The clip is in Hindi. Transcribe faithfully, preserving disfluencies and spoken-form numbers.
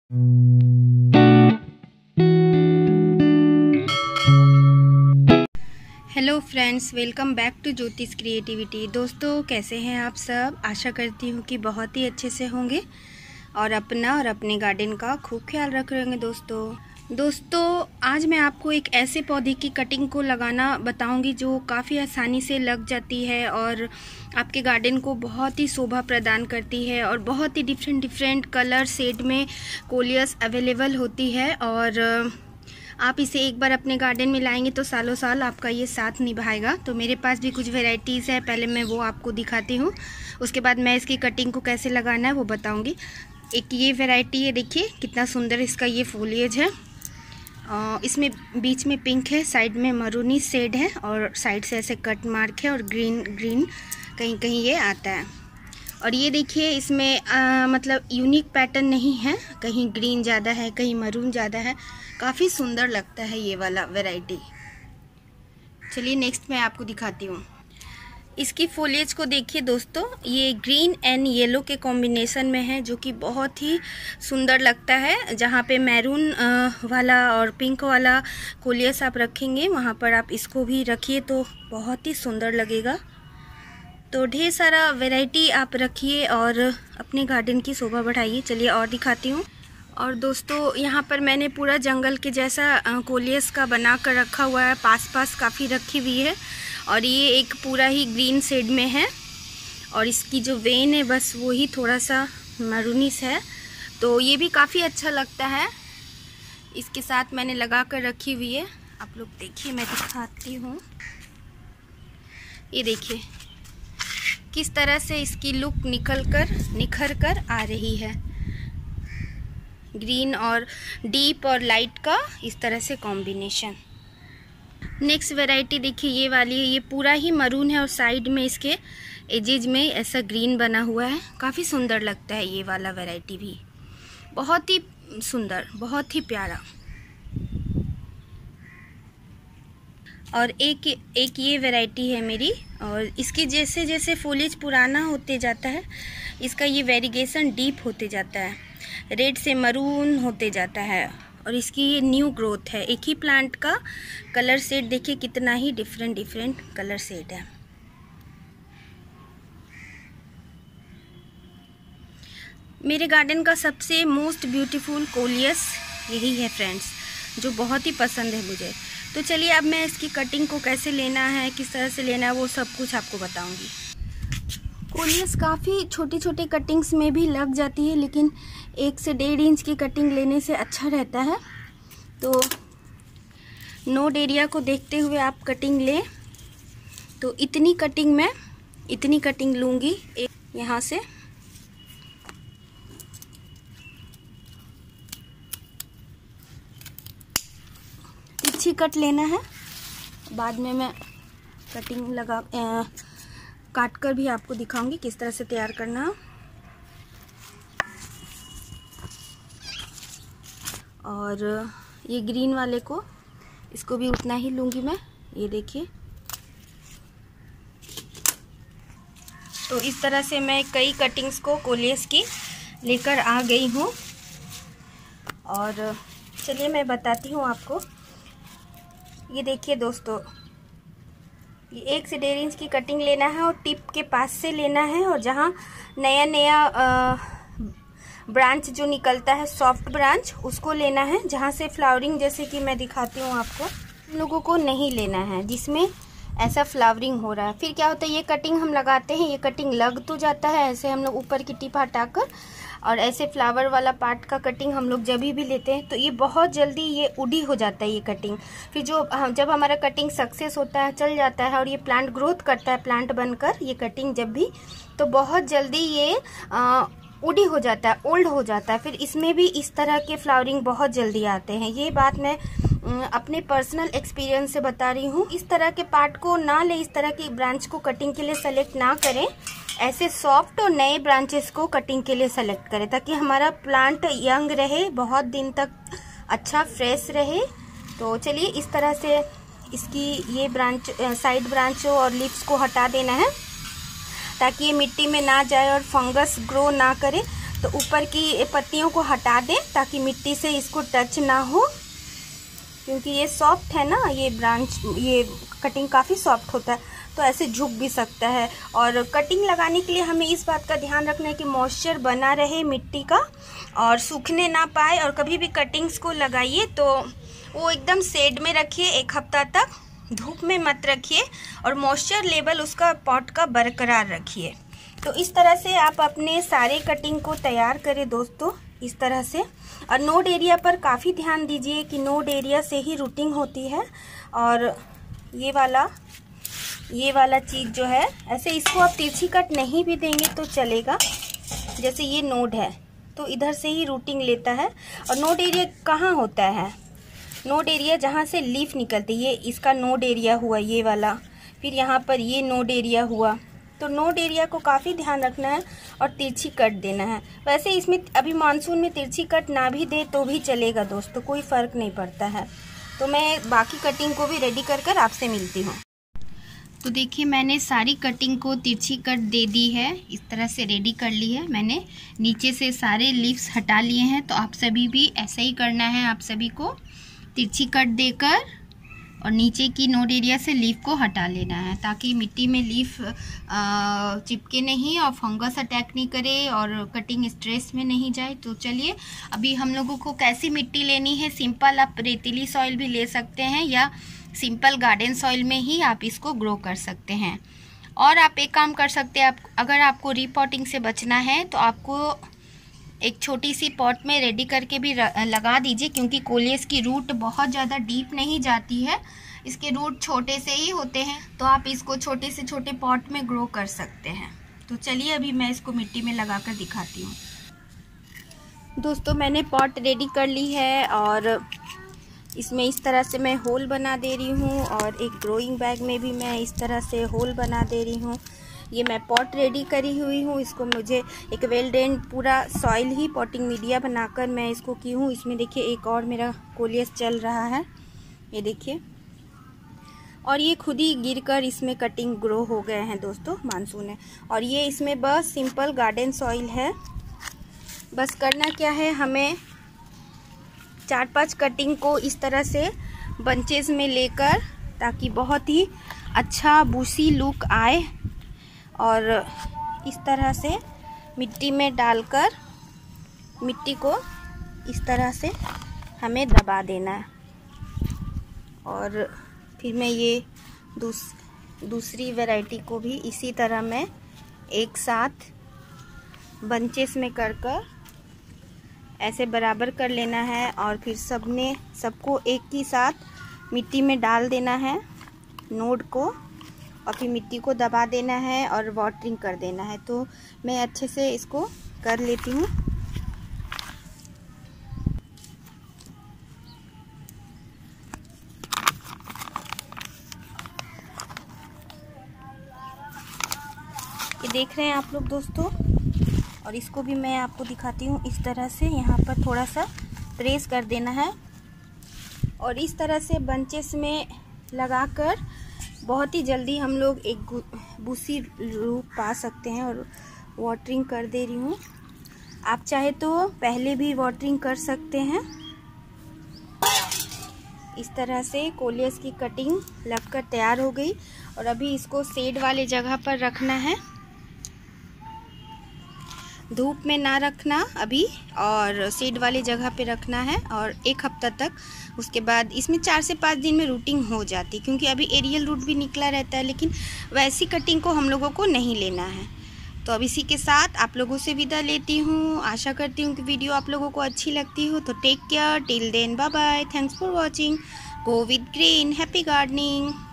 Hello friends, welcome back to Jyotish creativity. दोस्तों, कैसे हैं आप सब? आशा करती हूँ कि बहुत ही अच्छे से होंगे और अपना और अपने गार्डन का खूब ख्याल रख रहे होंगे। दोस्तों दोस्तों आज मैं आपको एक ऐसे पौधे की कटिंग को लगाना बताऊंगी जो काफ़ी आसानी से लग जाती है और आपके गार्डन को बहुत ही शोभा प्रदान करती है और बहुत ही डिफरेंट डिफरेंट कलर शेड में कोलियस अवेलेबल होती है। और आप इसे एक बार अपने गार्डन में लाएंगे तो सालों साल आपका ये साथ निभाएगा। तो मेरे पास भी कुछ वेराइटीज़ है, पहले मैं वो आपको दिखाती हूँ, उसके बाद मैं इसकी कटिंग को कैसे लगाना है वो बताऊँगी। एक ये वेराइटी है, देखिए कितना सुंदर इसका ये फोलिएज है। इसमें बीच में पिंक है, साइड में मरूनी शेड है और साइड से ऐसे कट मार्क है और ग्रीन ग्रीन कहीं कहीं ये आता है। और ये देखिए इसमें आ, मतलब यूनिक पैटर्न नहीं है, कहीं ग्रीन ज़्यादा है कहीं मरून ज़्यादा है, काफ़ी सुंदर लगता है ये वाला वैरायटी। चलिए नेक्स्ट मैं आपको दिखाती हूँ। इसकी फोलिएज को देखिए दोस्तों, ये ग्रीन एंड येलो के कॉम्बिनेशन में है जो कि बहुत ही सुंदर लगता है। जहाँ पे मैरून वाला और पिंक वाला कोलियस आप रखेंगे वहाँ पर आप इसको भी रखिए तो बहुत ही सुंदर लगेगा। तो ढेर सारा वैरायटी आप रखिए और अपने गार्डन की शोभा बढ़ाइए। चलिए और दिखाती हूँ। और दोस्तों यहाँ पर मैंने पूरा जंगल के जैसा कोलियस का बना कर रखा हुआ है, पास पास काफ़ी रखी हुई है और ये एक पूरा ही ग्रीन शेड में है और इसकी जो वेन है बस वो ही थोड़ा सा मरूनिश है, तो ये भी काफ़ी अच्छा लगता है। इसके साथ मैंने लगा कर रखी हुई है, आप लोग देखिए, मैं दिखाती हूँ। ये देखिए किस तरह से इसकी लुक निकल कर निखर कर आ रही है। ग्रीन और डीप और लाइट का इस तरह से कॉम्बिनेशन। नेक्स्ट वैरायटी देखिए ये वाली है, ये पूरा ही मरून है और साइड में इसके एजेज में ऐसा ग्रीन बना हुआ है, काफ़ी सुंदर लगता है ये वाला वैरायटी भी, बहुत ही सुंदर, बहुत ही प्यारा। और एक एक ये वैरायटी है मेरी, और इसकी जैसे जैसे फोलिएज पुराना होते जाता है इसका ये वेरिगेशन डीप होते जाता है, रेड से मरून होते जाता है और इसकी ये न्यू ग्रोथ है। एक ही प्लांट का कलर शेड देखिए कितना ही डिफरेंट डिफरेंट कलर शेड है। मेरे गार्डन का सबसे मोस्ट ब्यूटीफुल कोलियस यही है फ्रेंड्स, जो बहुत ही पसंद है मुझे। तो चलिए अब मैं इसकी कटिंग को कैसे लेना है, किस तरह से लेना है, वो सब कुछ आपको बताऊंगी। कोलियस काफ़ी छोटी छोटी कटिंग्स में भी लग जाती है, लेकिन एक से डेढ़ इंच की कटिंग लेने से अच्छा रहता है। तो नोड एरिया को देखते हुए आप कटिंग लें। तो इतनी कटिंग मैं इतनी कटिंग लूँगी एक यहाँ से, तिरछी कट लेना है। बाद में मैं कटिंग लगा आ, काट कर भी आपको दिखाऊंगी किस तरह से तैयार करना। और ये ग्रीन वाले को, इसको भी उतना ही लूँगी मैं, ये देखिए। तो इस तरह से मैं कई कटिंग्स को कोलियस की लेकर आ गई हूँ और चलिए मैं बताती हूँ आपको। ये देखिए दोस्तों, ये एक से डेढ़ इंच की कटिंग लेना है और टिप के पास से लेना है, और जहाँ नया नया ब्रांच जो निकलता है सॉफ्ट ब्रांच उसको लेना है। जहाँ से फ्लावरिंग, जैसे कि मैं दिखाती हूँ आपको, हम लोगों को नहीं लेना है जिसमें ऐसा फ्लावरिंग हो रहा है। फिर क्या होता है, ये कटिंग हम लगाते हैं, ये कटिंग लग तो जाता है, ऐसे हम लोग ऊपर की टिप हटाकर, और ऐसे फ्लावर वाला पार्ट का कटिंग हम लोग जब भी लेते हैं तो ये बहुत जल्दी ये उड़ी हो जाता है ये कटिंग। फिर जो जब हमारा कटिंग सक्सेस होता है, चल जाता है और ये प्लांट ग्रोथ करता है, प्लांट बनकर ये कटिंग जब भी, तो बहुत जल्दी ये आ, उड़ी हो जाता है, ओल्ड हो जाता है। फिर इसमें भी इस तरह के फ्लावरिंग बहुत जल्दी आते हैं। ये बात मैं अपने पर्सनल एक्सपीरियंस से बता रही हूँ। इस तरह के पार्ट को ना ले, इस तरह की ब्रांच को कटिंग के लिए सेलेक्ट ना करें, ऐसे सॉफ्ट और नए ब्रांचेस को कटिंग के लिए सेलेक्ट करें ताकि हमारा प्लांट यंग रहे, बहुत दिन तक अच्छा फ्रेश रहे। तो चलिए इस तरह से इसकी ये ब्रांच, साइड ब्रांच और लीव्स को हटा देना है ताकि ये मिट्टी में ना जाए और फंगस ग्रो ना करे। तो ऊपर की पत्तियों को हटा दें ताकि मिट्टी से इसको टच ना हो, क्योंकि ये सॉफ्ट है ना, ये ब्रांच ये कटिंग काफ़ी सॉफ्ट होता है, तो ऐसे झुक भी सकता है। और कटिंग लगाने के लिए हमें इस बात का ध्यान रखना है कि मॉइस्चर बना रहे मिट्टी का और सूखने ना पाए। और कभी भी कटिंग्स को लगाइए तो वो एकदम शेड में रखिए, एक हफ्ता तक धूप में मत रखिए, और मॉइस्चर लेवल उसका पॉट का बरकरार रखिए। तो इस तरह से आप अपने सारे कटिंग को तैयार करें दोस्तों, इस तरह से। और नोड एरिया पर काफ़ी ध्यान दीजिए कि नोड एरिया से ही रूटिंग होती है। और ये वाला ये वाला चीज़ जो है, ऐसे इसको आप तिरछी कट नहीं भी देंगे तो चलेगा। जैसे ये नोड है तो इधर से ही रूटिंग लेता है। और नोड एरिया कहाँ होता है? नोड एरिया जहाँ से लीफ निकलती है, ये इसका नोड एरिया हुआ ये वाला, फिर यहाँ पर ये नोड एरिया हुआ। तो नोड एरिया को काफ़ी ध्यान रखना है और तिरछी कट देना है। वैसे इसमें अभी मानसून में तिरछी कट ना भी दे तो भी चलेगा दोस्तों, कोई फ़र्क नहीं पड़ता है। तो मैं बाकी कटिंग को भी रेडी कर कर आपसे मिलती हूँ। तो देखिए मैंने सारी कटिंग को तिरछी कट दे दी है, इस तरह से रेडी कर ली है मैंने। नीचे से सारे लीव्स हटा लिए हैं, तो आप सभी भी ऐसा ही करना है। आप सभी को तिरछी कट देकर और नीचे की नोड एरिया से लीफ को हटा लेना है, ताकि मिट्टी में लीफ चिपके नहीं और फंगस अटैक नहीं करे और कटिंग स्ट्रेस में नहीं जाए। तो चलिए अभी हम लोगों को कैसी मिट्टी लेनी है। सिंपल आप रेतीली सॉइल भी ले सकते हैं या सिंपल गार्डन सॉइल में ही आप इसको ग्रो कर सकते हैं। और आप एक काम कर सकते हैं, आप अगर आपको रीपॉटिंग से बचना है तो आपको एक छोटी सी पॉट में रेडी करके भी लगा दीजिए, क्योंकि कोलियस की रूट बहुत ज़्यादा डीप नहीं जाती है, इसके रूट छोटे से ही होते हैं। तो आप इसको छोटे से छोटे पॉट में ग्रो कर सकते हैं। तो चलिए अभी मैं इसको मिट्टी में लगा कर दिखाती हूँ। दोस्तों मैंने पॉट रेडी कर ली है और इसमें इस तरह से मैं होल बना दे रही हूँ, और एक ग्रोइंग बैग में भी मैं इस तरह से होल बना दे रही हूँ। ये मैं पॉट रेडी करी हुई हूँ, इसको मुझे एक वेल ड्रेन पूरा सॉइल ही पॉटिंग मीडिया बनाकर मैं इसको की हूँ। इसमें देखिए एक और मेरा कोलियस चल रहा है, ये देखिए, और ये खुद ही गिरकर इसमें कटिंग ग्रो हो गए हैं दोस्तों, मानसून है। और ये इसमें बस सिंपल गार्डन सॉइल है। बस करना क्या है, हमें चार पांच कटिंग को इस तरह से बंचेस में लेकर, ताकि बहुत ही अच्छा बूसी लुक आए, और इस तरह से मिट्टी में डालकर मिट्टी को इस तरह से हमें दबा देना है। और फिर मैं ये दूस, दूसरी वैरायटी को भी इसी तरह मैं एक साथ बंचेस में कर कर ऐसे बराबर कर लेना है, और फिर सबने सबको एक ही साथ मिट्टी में डाल देना है नोड को, और फिर मिट्टी को दबा देना है और वाटरिंग कर देना है। तो मैं अच्छे से इसको कर लेती हूँ। ये देख रहे हैं आप लोग दोस्तों, और इसको भी मैं आपको दिखाती हूँ। इस तरह से यहाँ पर थोड़ा सा प्रेस कर देना है, और इस तरह से बंचेस में लगाकर बहुत ही जल्दी हम लोग एक बूसी रूप पा सकते हैं। और वाटरिंग कर दे रही हूँ, आप चाहे तो पहले भी वाटरिंग कर सकते हैं। इस तरह से कोलियस की कटिंग लगकर तैयार हो गई, और अभी इसको शेड वाले जगह पर रखना है, धूप में ना रखना अभी, और शेड वाली जगह पे रखना है, और एक हफ्ता तक। उसके बाद इसमें चार से पाँच दिन में रूटिंग हो जाती, क्योंकि अभी एरियल रूट भी निकला रहता है, लेकिन वैसी कटिंग को हम लोगों को नहीं लेना है। तो अब इसी के साथ आप लोगों से विदा लेती हूँ। आशा करती हूँ कि वीडियो आप लोगों को अच्छी लगती हो। तो take care, till then, bye bye, thanks for watching, go with green, happy gardening.